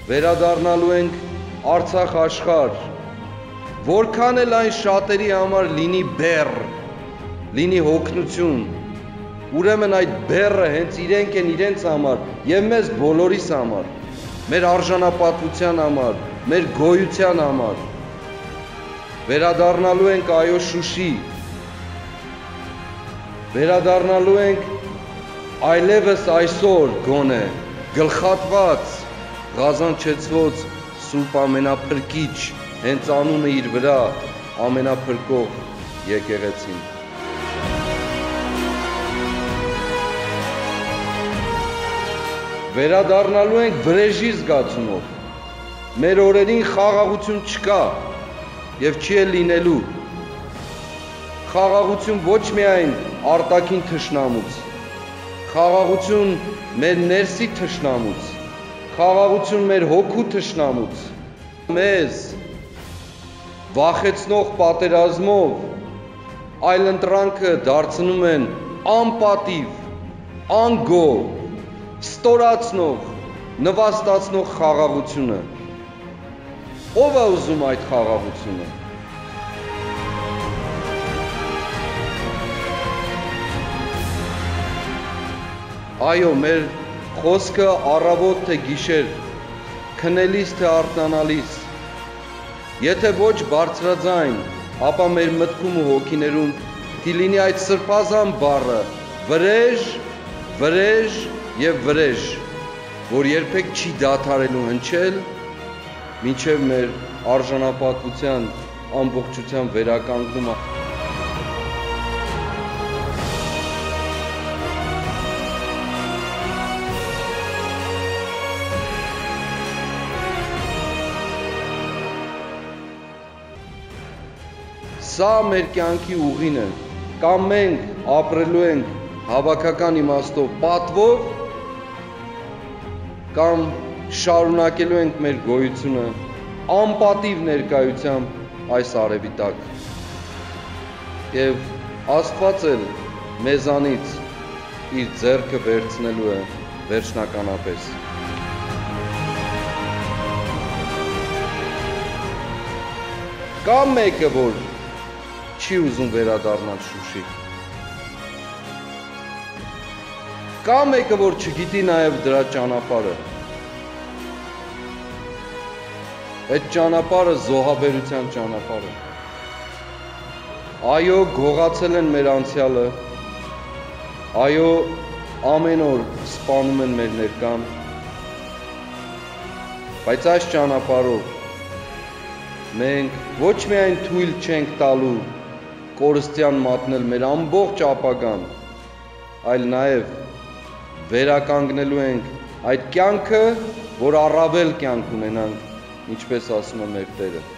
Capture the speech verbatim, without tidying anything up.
վերադառնալու ենք Արցախ աշխարհ, որքան էլ այն շատերի համար լինի բեռ, լինի հոգնություն, ուրեմն այդ բեռը հենց իրենք են իրենց համար եւ մեզ բոլորիս համար, մեր արժանապատվության համար, մեր գոյության համար։ Վերադառնալու ենք այո Շուշի, վերադառնալու ենք այլևս այսօր գոնե գլխատված, ղազանչեցված Սուրբ ամենափրկիչ, հենց անունը իր վրա ամենափրկող եկեղեցին։ Վերադառնալու ենք վրեժի զգացումով, մեր օրերին խաղաղություն չկա եւ չի էլ լինելու, խաղաղություն ոչ միայն արտաքին թշնամուց, խաղաղություն մեր ներսի թշնամուց, խաղաղություն մեր հոգու թշնամուց, մեզ վախեցնող պատերազմով այլընտրանքը դարձնում են անպատիվ, անգով, ստորացնող, նվաստացնող խաղաղությունը։ Ո՞վ է ուզում այդ խաղաղությունը։ Այո, մեր խոսքը առավոտ թե գիշեր, քնելիս թե արթնանալիս, եթե ոչ բարձրաձայն, ապա մեր մտքում ու հոգիներում դիլինի այդ սրբազան բառը վրեժ, վրեժ եւ վրեժ, որ երբեք չի դադարելու հնչել, մինչև մեր արժանապատվության ամբողջության վերականգնումը։ Սա մեր կյանքի ուղին է, կամ մենք ապրելու ենք հավաքական իմաստով պատվով, կամ շարունակելու ենք մեր գոյությունը անպատիվ ներկայությամբ այս արևի տակ։ Եվ Աստված էլ մեզանից իր ձեռքը վերցնելու է վերջնականապես։ Կա մեկը, որ չի ուզում վերադառնալ Շուշի։ Կա մեկը, որ չգիտի նաև դրա ճանապարհը։ Այդ ճանապարհը զոհաբերության ճանապարհը։ Այո, գողացել են մեր անցյալը։ Այո, ամեն օր սպանում են մեր ներկան։ Բայց այս ճանապարհով մենք ոչ միայն թույլ չենք տալու կորստյան մատնել մեր ամբողջ ապագան, այլ նաև վերականգնելու ենք այդ կյանքը, որ առավել կյանք ունենանք, ինչպես ասում է մեր Տերը։